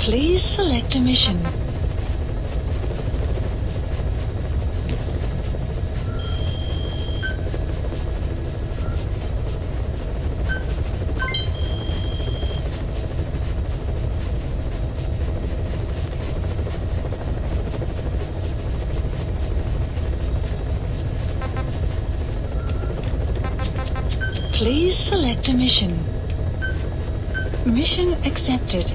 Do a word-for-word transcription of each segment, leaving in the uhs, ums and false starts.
Please select a mission. Please select a mission. Mission accepted.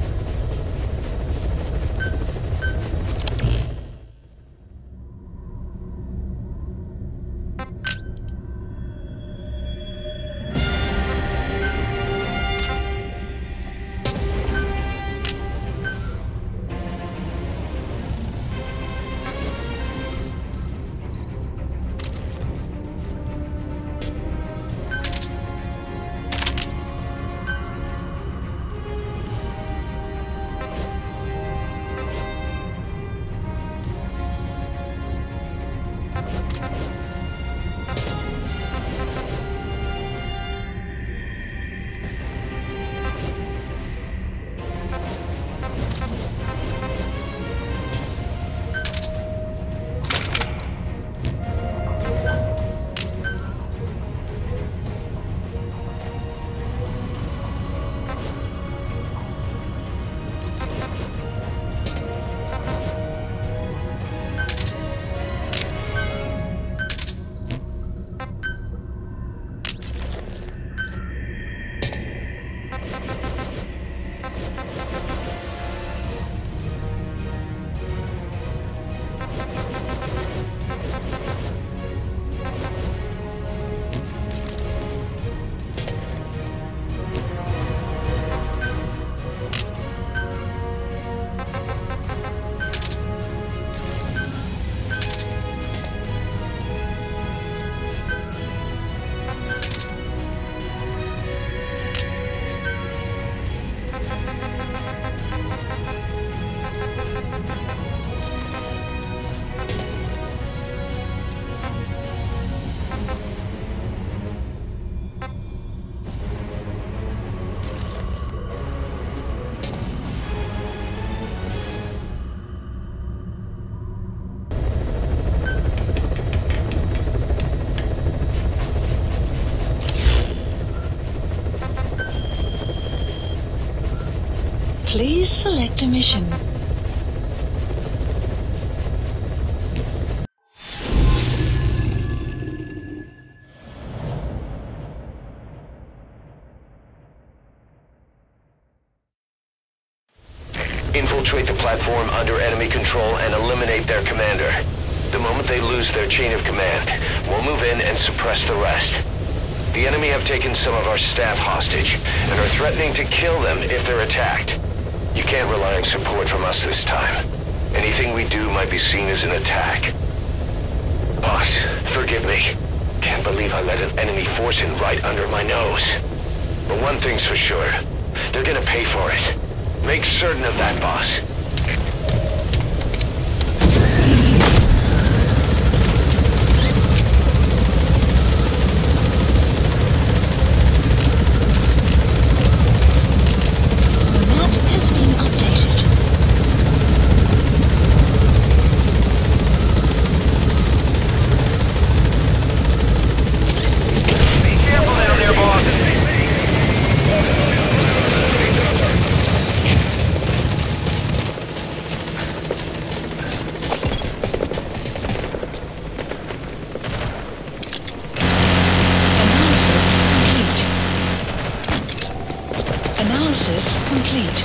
Please select a mission. Infiltrate the platform under enemy control and eliminate their commander. The moment they lose their chain of command, we'll move in and suppress the rest. The enemy have taken some of our staff hostage and are threatening to kill them if they're attacked. You can't rely on support from us this time. Anything we do might be seen as an attack. Boss, forgive me. Can't believe I let an enemy force in right under my nose. But one thing's for sure. They're gonna pay for it. Make certain of that, boss. Analysis complete.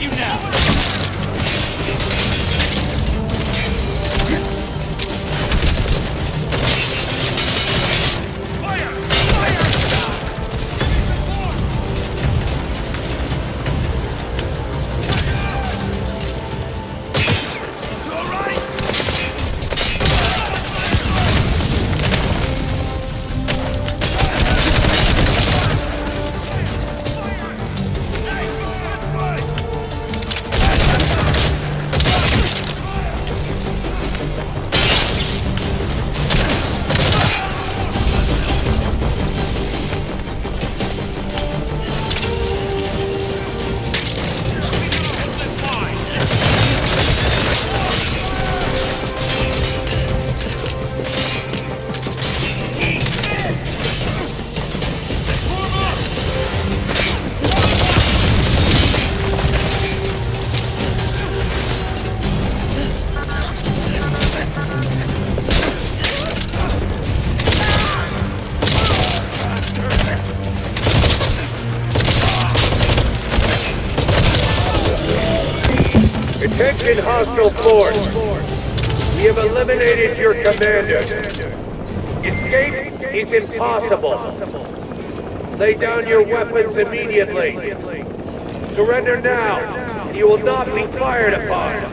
you now! Attention hostile force! We have eliminated your commander. Escape is impossible. Lay down your weapons immediately. Surrender now, and you will not be fired upon.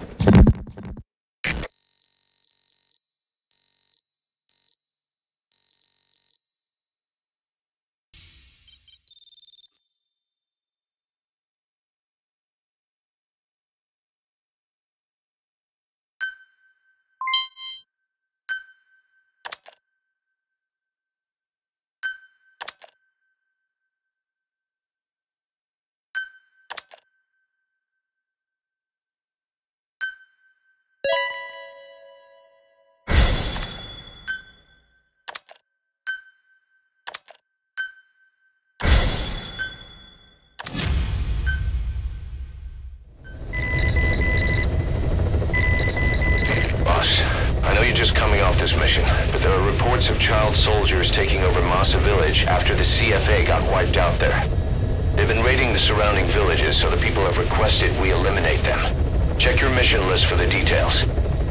This mission, but there are reports of child soldiers taking over Massa Village after the C F A got wiped out there. They've been raiding the surrounding villages, so the people have requested we eliminate them. Check your mission list for the details.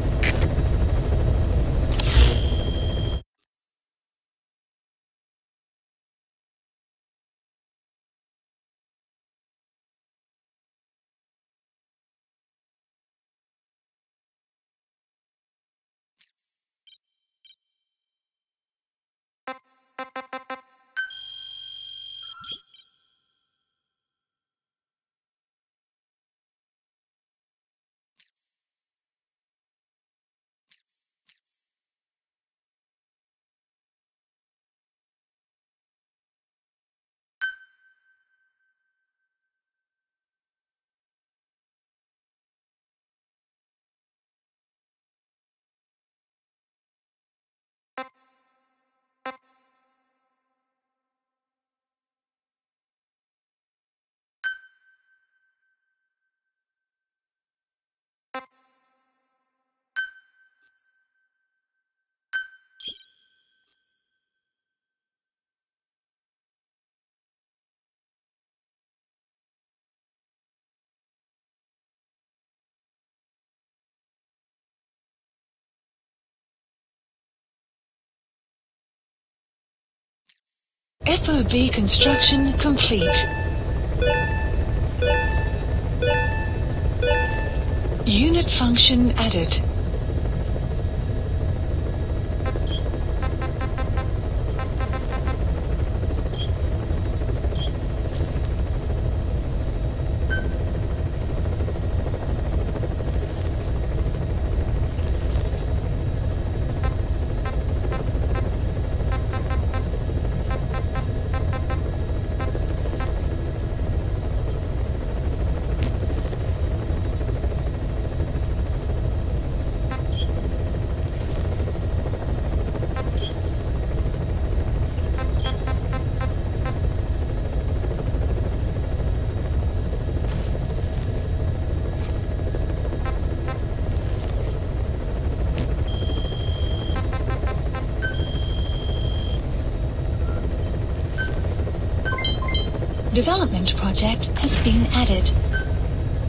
F O B construction complete. Unit function added. Development project has been added.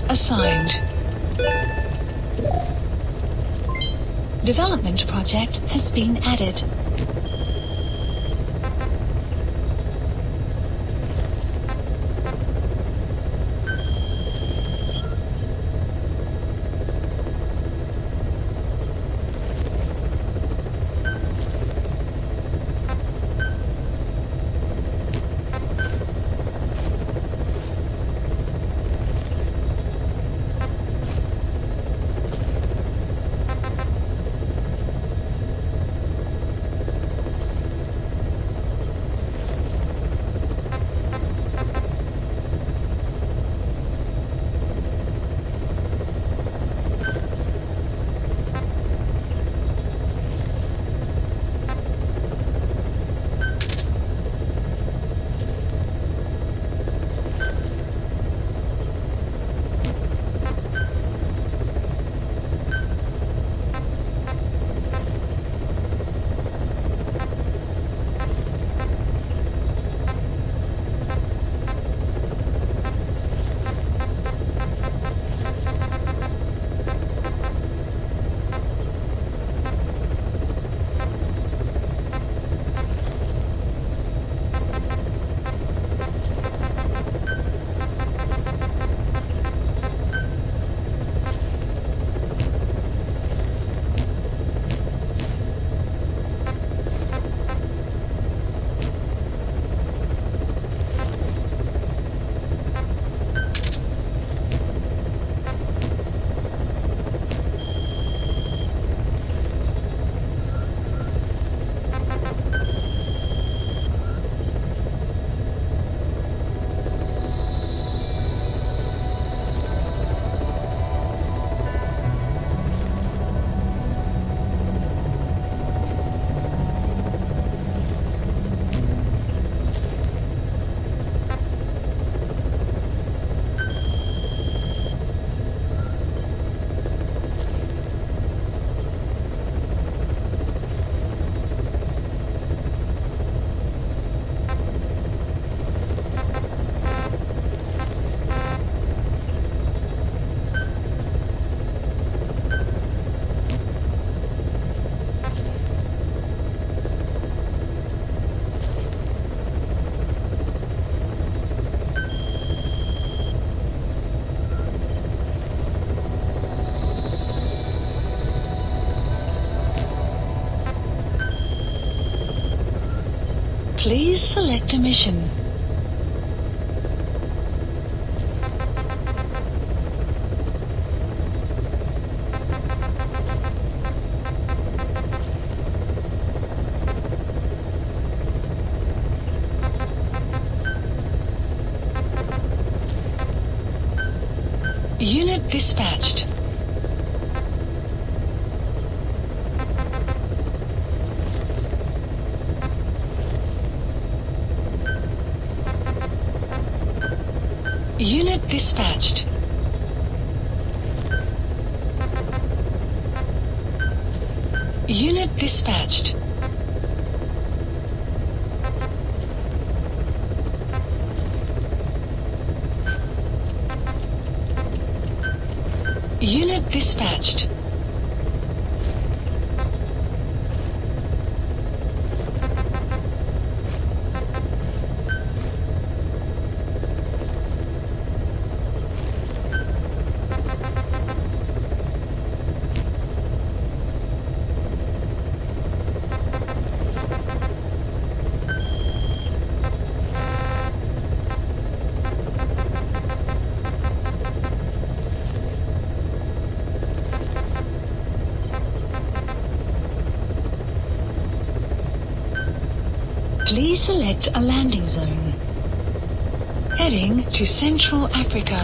assigned. Development project has been added. Please select a mission. Unit dispatched. Unit dispatched. Unit dispatched. Unit dispatched. Please select a landing zone. Heading to Central Africa.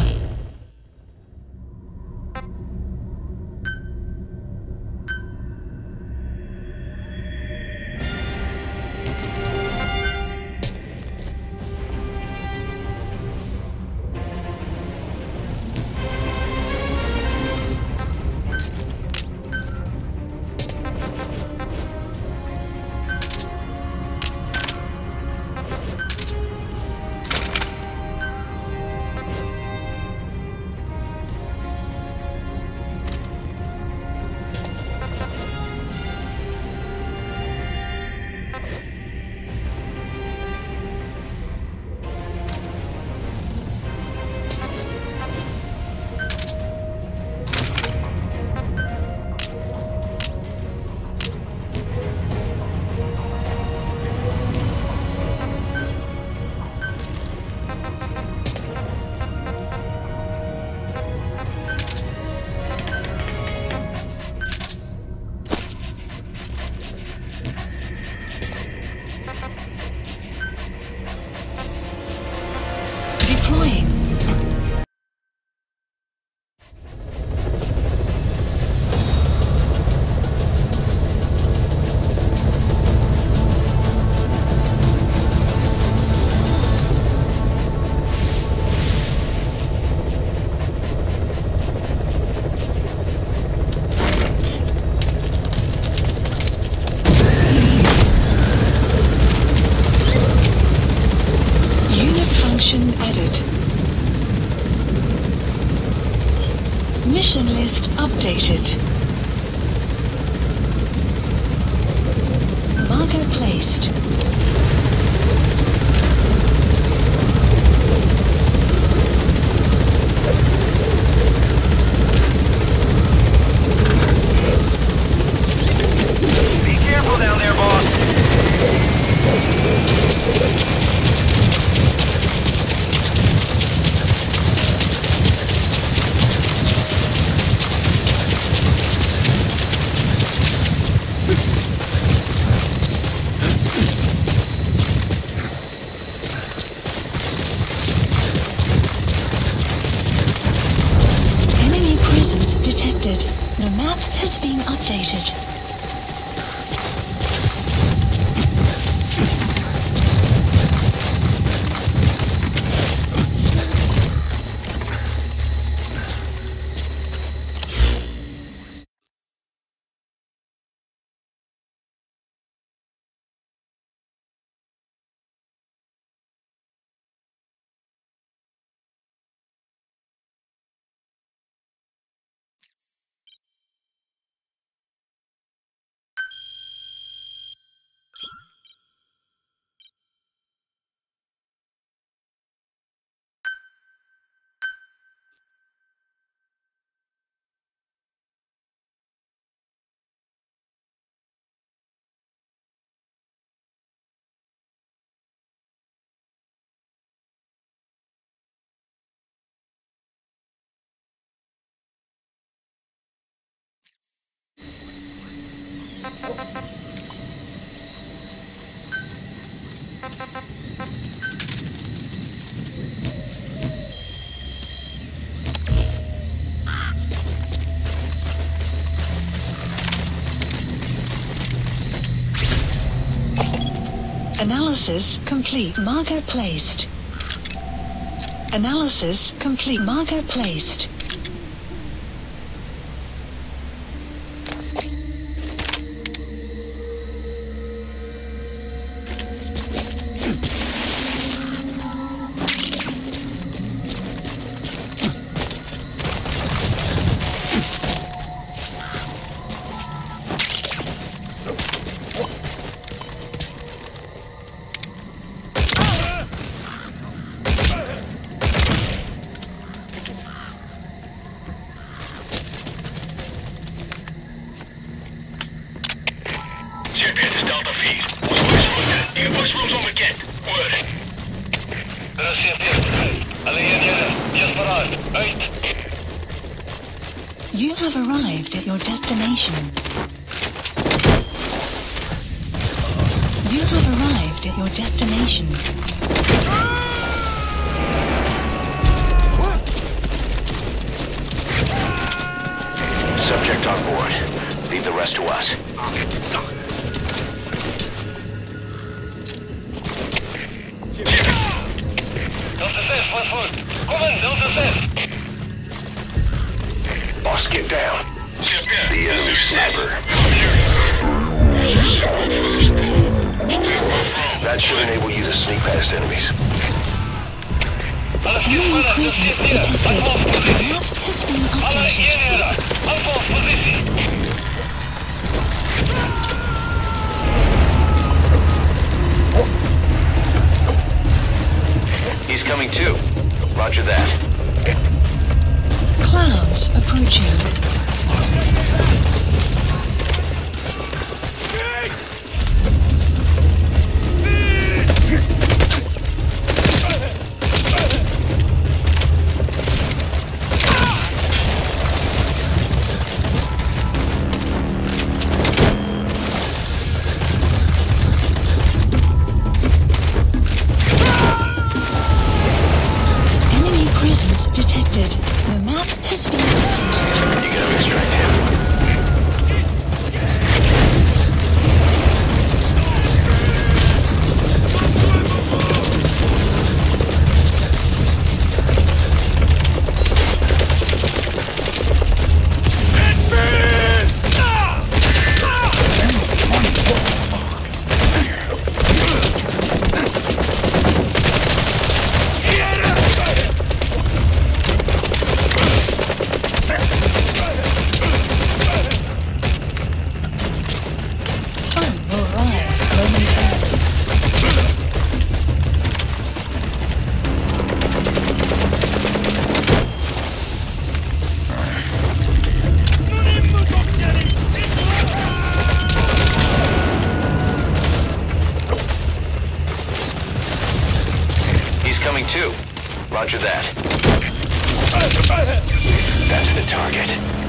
Mission added. Mission list updated. Marker placed. Be careful down there, boss. Enemy presence detected. The map has been updated. Analysis complete. Marker placed. Analysis complete. Marker placed. You have arrived at your destination. You have arrived at your destination. Subject on board. Leave the rest to us. Boss, get down. The enemy sniper. That should enable you to sneak past enemies. Enemy presence detected. The map has been updated. He's coming too. Roger that. Clouds approaching. Enemy presence detected. The map has been updated. You gotta extract him. coming too. Roger that. That's the target.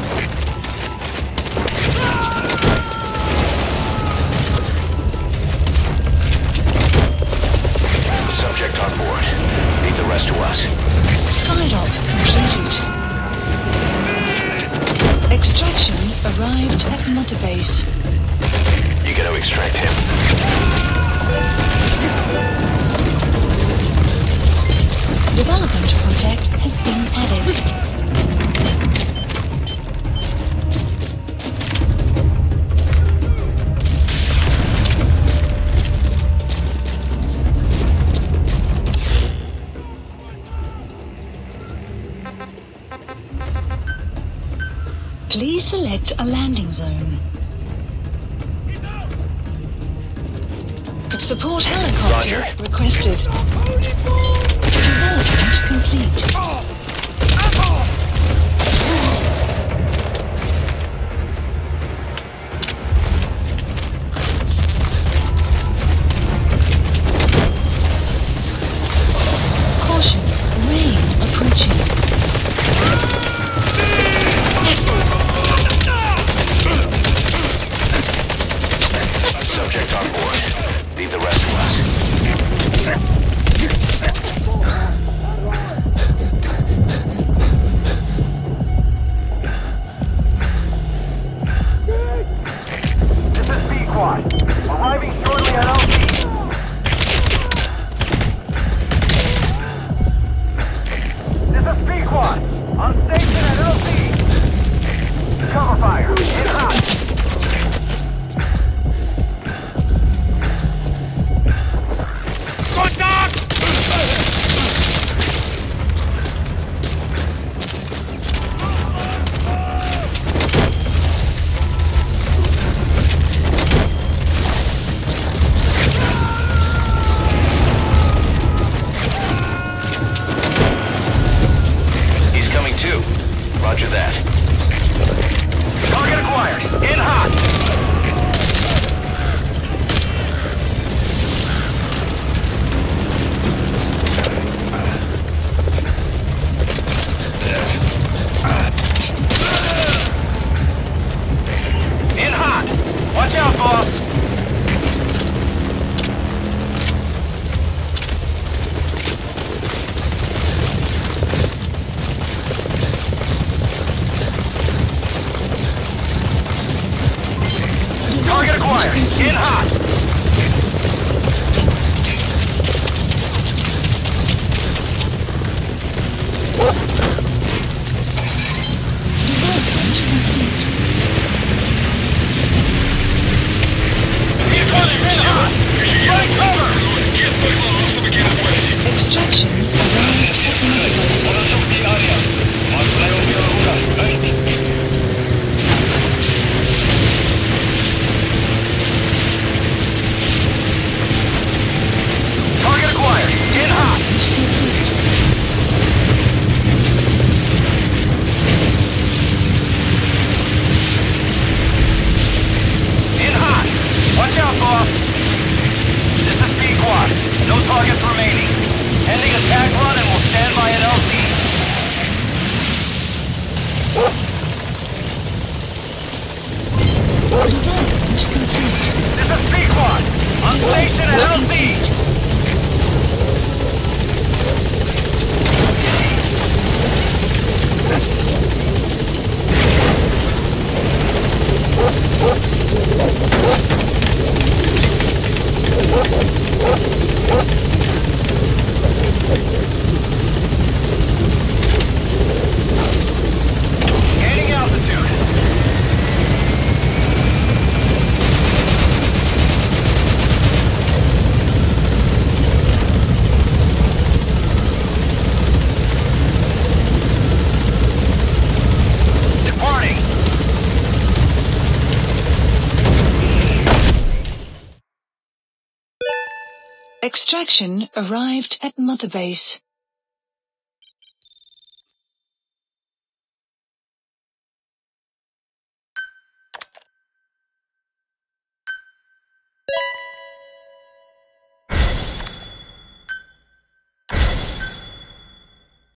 Subject on board. Leave the rest to us. Side op completed. Extraction arrived at Mother Base. You gotta extract him. Development project has been added. Please select a landing zone. Support helicopter Roger. requested. Development complete. Caution, rain approaching. Subject on board. Leave the rest to us. This is B-Quad. Arriving shortly at L Z. This is B-Quad. On station at L Z. Cover fire. In hot. He's coming too. Roger that. Target acquired. In hot. In hot. Watch out, boss. Target acquired. In hot. Development complete. Extraction arrived at Mother Base. Target acquired. In hot. In hot. Watch out, boss. This is B-Quad. No targets remaining. Ending attack run and we'll stand by at L Z. Development complete. This is B-Quad. On station at L Z. Gaining altitude. Departing. Extraction arrived at Mother Base.